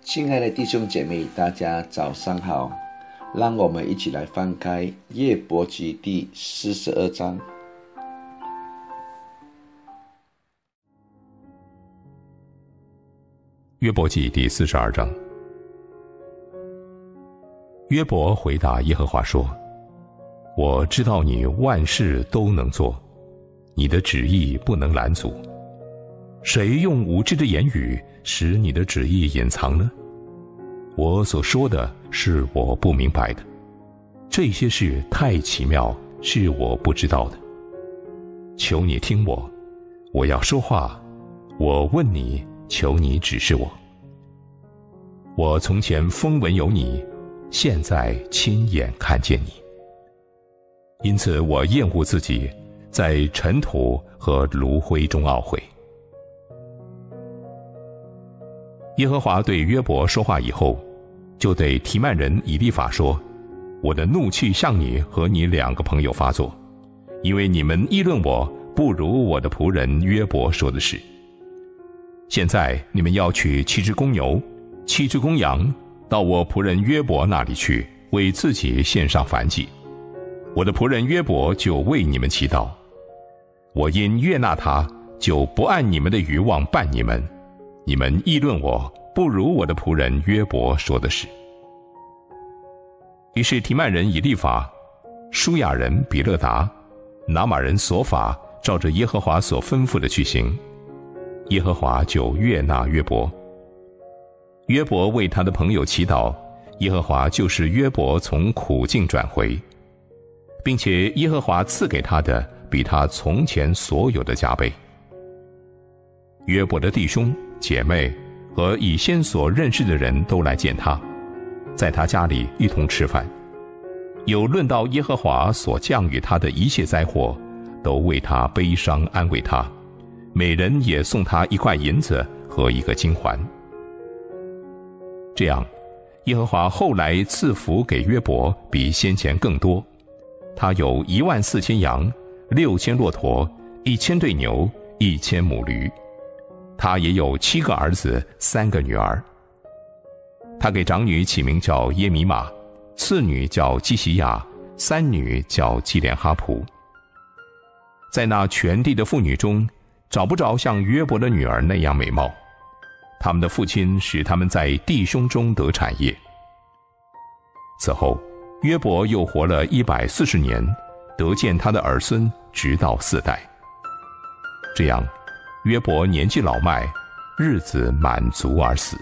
亲爱的弟兄姐妹，大家早上好，让我们一起来翻开约伯记第42章。 约伯记第42章。约伯回答耶和华说：我知道你万事都能做，你的旨意不能拦阻。谁用无知的言语使你的旨意隐藏呢？我所说的是我不明白的，这些事太奇妙，是我不知道的。求你听我，我要说话，我问你，求你指示我。我从前风闻有你，现在亲眼看见你。因此我厌恶自己，在尘土和炉灰中懊悔。耶和华对约伯说话以后，就对提曼人以利法说：我的怒气向你和你2个朋友发作，因为你们议论我不如我的仆人约伯说的是。现在你们要取7只公牛7只公羊，到我仆人约伯那里去，为自己献上燔祭。我的仆人约伯就为你们祈祷，我因悦纳他，就不按你们的愚妄办你们。你们议论我不如我的仆人约伯说的是。于是提曼人以利法、舒亚人比勒达、拿玛人索法照着耶和华所吩咐的去行，耶和华就悦纳约伯。约伯为他的朋友祈祷，耶和华就使约伯从苦境转回，并且耶和华赐给他的比他从前所有的加倍。约伯的弟兄姐妹和以先所认识的人都来见他，在他家里一同吃饭，有论到耶和华所降与他的一切灾祸，都为他悲伤安慰他，每人也送他1块银子和1个金环。这样耶和华后来赐福给约伯比先前更多，他有14000羊，6000骆驼，1000对牛，1000母驴。他也有7个儿子，3个女儿。他给长女起名叫耶米玛，次女叫基西亚，3女叫基连哈普。在那全地的妇女中，找不着像约伯的女儿那样美貌，他们的父亲使他们在弟兄中得产业。此后约伯又活了140年，得见他的儿孙，直到4代。这样约伯年纪老迈，日子满足而死。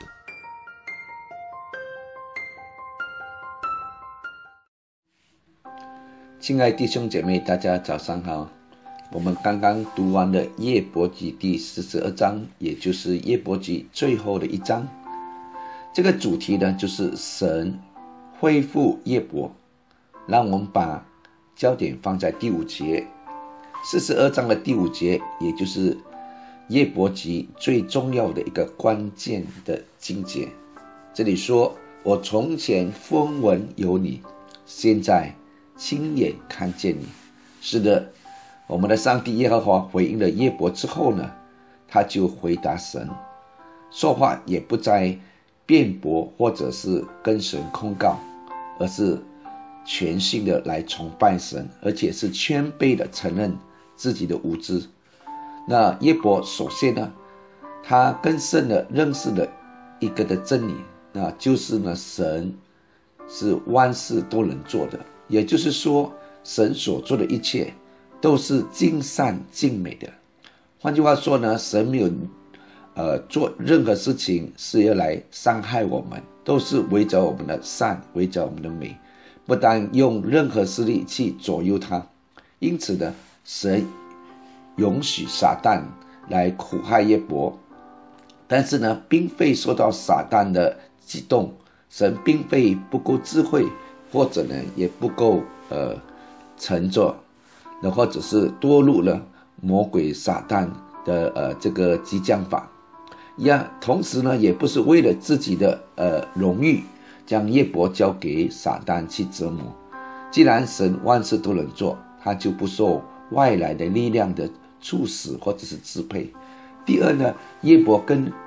亲爱弟兄姐妹，大家早上好。我们刚刚读完了约伯记第42章，也就是约伯记最后的一章。这个主题呢，就是神恢复约伯。让我们把焦点放在第5节，42章的第5节，也就是约伯记最重要的一个关键的经节。这里说：我从前风闻有你，现在亲眼看见你。是的，我们的上帝耶和华回应了约伯之后呢，他就回答神，说话也不再辩驳或者是跟神控告，而是全心的来崇拜神，而且是谦卑的承认自己的无知。那约伯首先呢，他更深的认识了一个的真理，那就是呢，神是万事都能做的，也就是说，神所做的一切都是尽善尽美的。换句话说呢，神没有做任何事情是要来伤害我们，都是围着我们的善，围着我们的美，不但用任何势力去左右它。因此呢，神允许撒旦来苦害约伯，但是呢，并非受到撒旦的激动，神并非不够智慧，或者呢，也不够沉着，或者是多入了魔鬼撒旦的这个激将法。同时呢，也不是为了自己的荣誉，将约伯交给撒旦去折磨。既然神万事都能做，他就不受外来的力量的促使或者是支配。第二呢，约伯更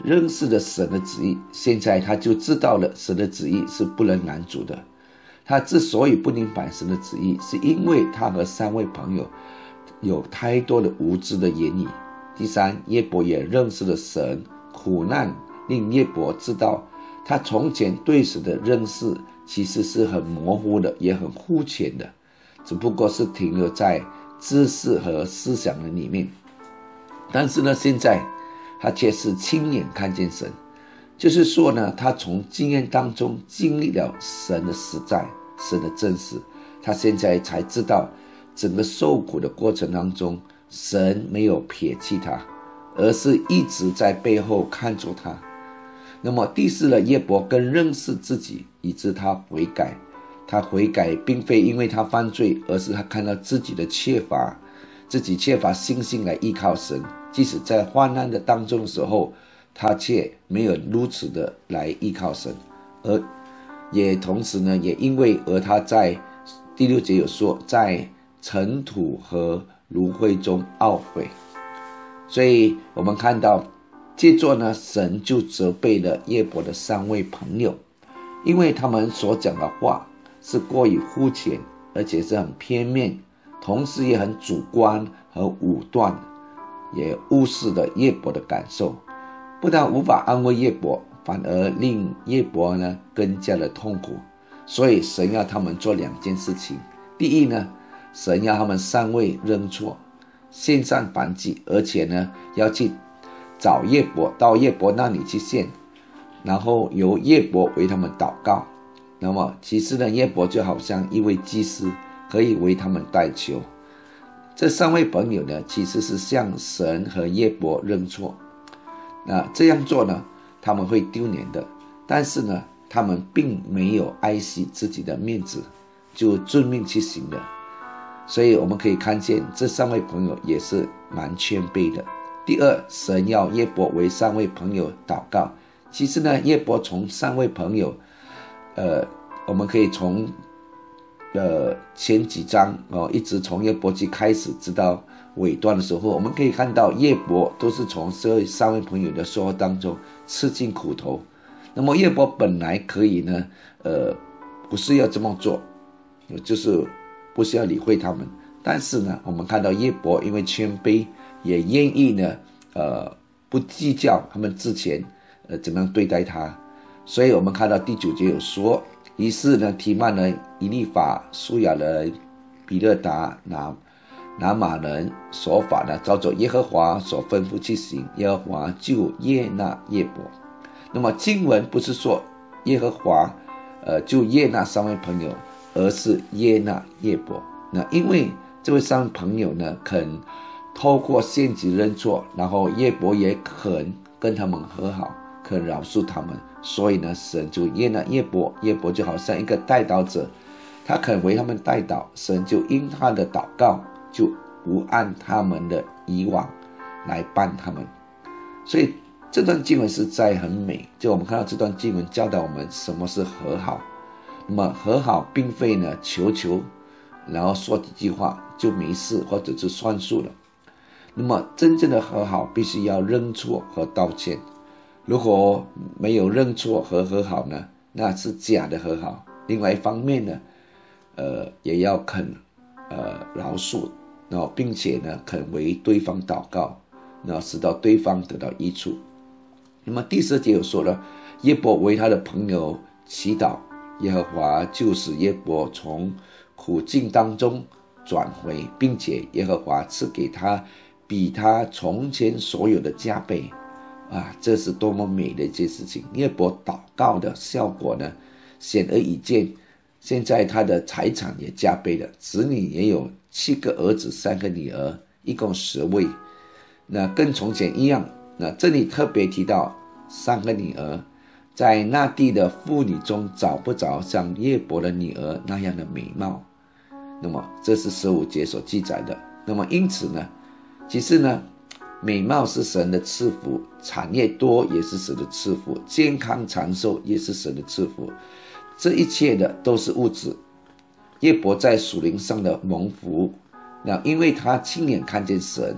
认识了神的旨意，现在他就知道了神的旨意是不能拦阻的。他之所以不明白神的旨意，是因为他和3位朋友有太多的无知的言语。第三，约伯也认识了神，苦难令约伯知道他从前对神的认识其实是很模糊的，也很肤浅的，只不过是停留在知识和思想的里面。但是呢，现在他却是亲眼看见神，就是说呢，他从经验当中经历了神的实在，神的真实，他现在才知道整个受苦的过程当中，神没有撇弃他，而是一直在背后看着他。那么第四呢，约伯更认识自己，以致他悔改。他悔改并非因为他犯罪，而是他看到自己的缺乏，自己缺乏信心来依靠神。即使在患难的当中的时候，他却没有如此的来依靠神，而也同时呢，也因为他在第6节有说，在尘土和炉灰中懊悔。所以我们看到接着呢，神就责备了约伯的3位朋友，因为他们所讲的话是过于肤浅，而且是很片面，同时也很主观和武断，也无视了约伯的感受，不但无法安慰约伯，反而令约伯呢更加的痛苦。所以神要他们做2件事情。第一呢，神要他们3位认错，献上燔祭，而且呢要去找约伯，到约伯那里去献，然后由约伯为他们祷告。那么其实呢，约伯就好像一位祭司，可以为他们代求。这3位朋友呢，其实是向神和约伯认错。那这样做呢，他们会丢脸的，但是呢，他们并没有爱惜自己的面子，就遵命去行的。所以我们可以看见这3位朋友也是蛮谦卑的。第二，神要约伯为3位朋友祷告。其实呢，约伯从3位朋友我们可以从前几章一直从约伯记开始直到尾段的时候，我们可以看到约伯都是从这3位朋友的说话当中吃尽苦头。那么约伯本来可以呢不是要这么做，就是不是要理会他们，但是呢，我们看到约伯因为谦卑，也愿意呢不计较他们之前怎么样对待他。所以我们看到第9节有说，于是呢，提曼人、以利法、苏亚人、比勒达、拿马人所法呢，照着耶和华所吩咐去行，耶和华就悦纳约伯。那么经文不是说耶和华就悦纳3位朋友，而是悦纳约伯。那因为这位3位朋友呢，肯透过献祭认错，然后约伯也肯跟他们和好，肯饶恕他们，所以呢，神就悦纳约伯。约伯就好像一个代祷者，他肯为他们代祷，神就因他的祷告就不按他们的以往来办他们。所以这段经文实在很美，就我们看到这段经文教导我们什么是和好。那么和好并非呢求然后说几句话就没事或者是算数了。那么真正的和好必须要认错和道歉，如果没有认错和和好呢，那是假的和好。另外一方面呢也要肯饶恕，并且呢肯为对方祷告，使到对方得到益处。那么第10节有说了，约伯为他的朋友祈祷，耶和华就使约伯从苦境当中转回，并且耶和华赐给他比他从前所有的加倍。这是多么美的一件事情。约伯祷告的效果呢，显而易见。现在他的财产也加倍了，子女也有7个儿子3个女儿，一共10位。那跟从前一样。那这里特别提到3个女儿，在那地的妇女中找不着像约伯的女儿那样的美貌。那么这是15节所记载的。那么因此呢，其实呢，美貌是神的赐福，产业多也是神的赐福，健康长寿也是神的赐福，这一切的都是物质。约伯在属灵上的蒙福，那因为他亲眼看见神，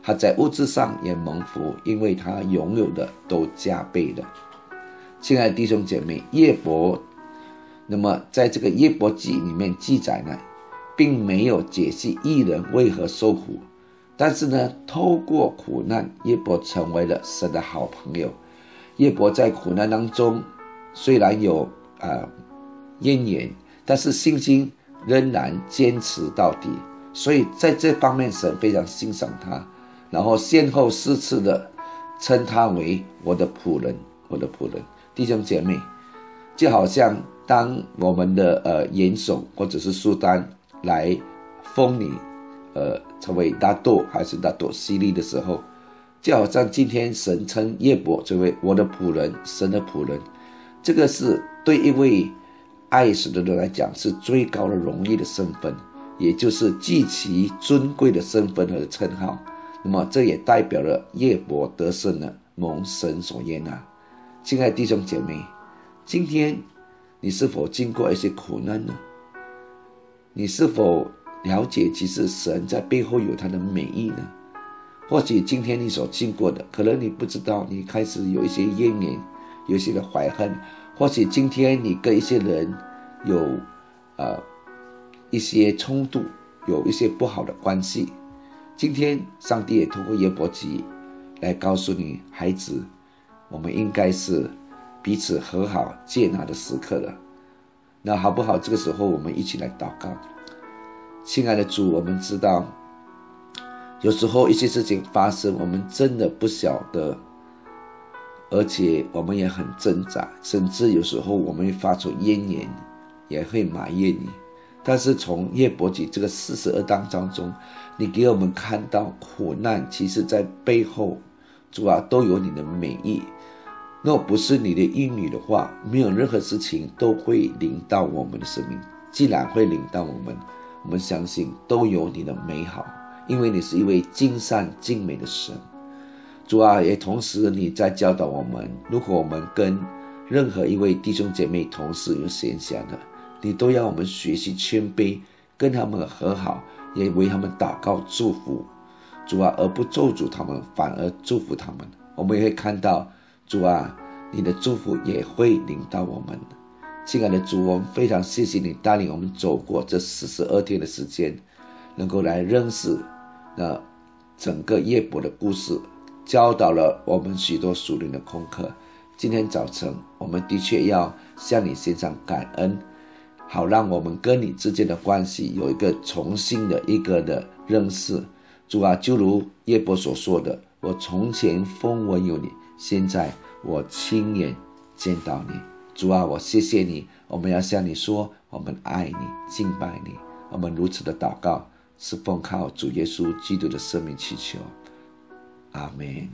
他在物质上也蒙福，因为他拥有的都加倍了。亲爱的弟兄姐妹，约伯，那么在这个约伯记里面记载呢，并没有解析义人为何受苦，但是呢，透过苦难，约伯成为了神的好朋友。约伯在苦难当中虽然有怨言，但是信心仍然坚持到底，所以在这方面神非常欣赏他，然后先后4次的称他为我的仆人，我的仆人。弟兄姐妹，就好像当我们的严守或者是苏丹来封你成为大豆还是大豆西利的时候，就好像今天神称约伯这位我的仆人，神的仆人，这个是对一位爱神的人来讲是最高的荣誉的身份，也就是极其尊贵的身份和称号。那么这也代表了约伯得胜了，蒙神所悦纳。亲爱的弟兄姐妹，今天你是否经过一些苦难呢？你是否了解其实神在背后有他的美意呢？或许今天你所经过的，可能你不知道，你开始有一些怨言，有一些的怀恨，或许今天你跟一些人有一些冲突，有一些不好的关系。今天上帝也通过约伯记来告诉你，孩子，我们应该是彼此和好接纳的时刻了。那好不好？这个时候我们一起来祷告。亲爱的主，我们知道有时候一些事情发生，我们真的不晓得，而且我们也很挣扎，甚至有时候我们会发出怨言，也会埋怨你。但是从约伯记这个42章当中，你给我们看到苦难其实在背后，主啊，都有你的美意。若不是你的应许的话，没有任何事情都会临到我们的生命。既然会临到我们相信都有你的美好，因为你是一位尽善尽美的神。主啊，也同时你在教导我们，如果我们跟任何一位弟兄姐妹同事有闲暇的，你都要我们学习谦卑，跟他们和好，也为他们祷告祝福。主啊，而不咒诅他们，反而祝福他们。我们也会看到，主啊，你的祝福也会临到我们。亲爱的主，我们非常谢谢你带领我们走过这42天的时间，能够来认识那整个约伯的故事，教导了我们许多属灵的功课。今天早晨我们的确要向你献上感恩，好让我们跟你之间的关系有一个重新的一个的认识。主啊，就如约伯所说的，我从前风闻有你，现在我亲眼见到你。主啊，我谢谢你，我们要向你说，我们爱你，敬拜你。我们如此的祷告，是奉靠主耶稣基督的生命祈求。阿们。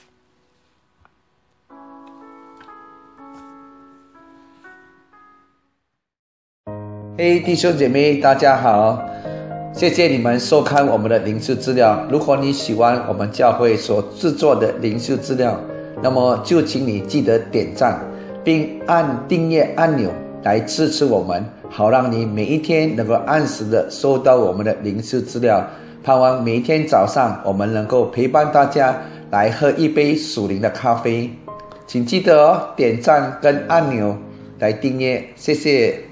嘿，弟兄姐妹，大家好，谢谢你们收看我们的灵修资料。如果你喜欢我们教会所制作的灵修资料，那么就请你记得点赞，并按订阅按钮来支持我们，好让你每一天能够按时的收到我们的灵修资料。盼望每一天早上我们能够陪伴大家来喝一杯属灵的咖啡。请记得点赞跟按钮来订阅，谢谢。